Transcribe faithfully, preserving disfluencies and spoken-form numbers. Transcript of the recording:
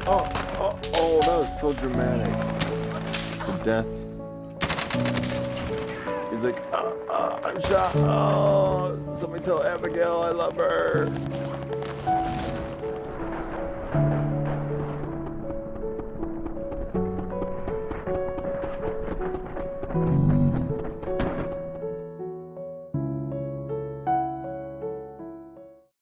Oh, oh, oh, that was so dramatic. The death. He's like, uh, uh, I'm shot. Oh, somebody tell Abigail I love her.